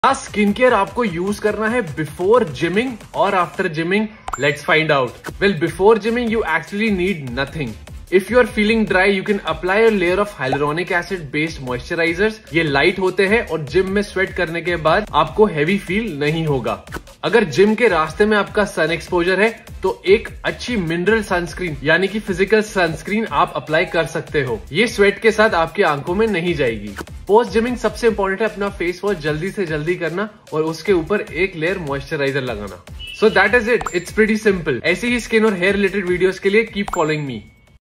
क्या skin care आपको use करना है बिफोर जिमिंग और after gymming? Let's find out. Well, before gymming you actually need nothing. If you are feeling dry, you can apply a layer of hyaluronic acid based moisturizers. ये light होते हैं और gym में sweat करने के बाद आपको हैवी फील नहीं होगा. अगर जिम के रास्ते में आपका सन एक्सपोजर है तो एक अच्छी मिनरल सनस्क्रीन यानी कि फिजिकल सनस्क्रीन आप अप्लाई कर सकते हो. ये स्वेट के साथ आपकी आंखों में नहीं जाएगी. पोस्ट जिमिंग सबसे इंपॉर्टेंट है अपना फेस वॉश जल्दी से जल्दी करना और उसके ऊपर एक लेयर मॉइस्चराइजर लगाना. So that is it. It's pretty simple. ऐसी ही स्किन और हेयर रिलेटेड वीडियोस के लिए कीप फॉलोइंग मी.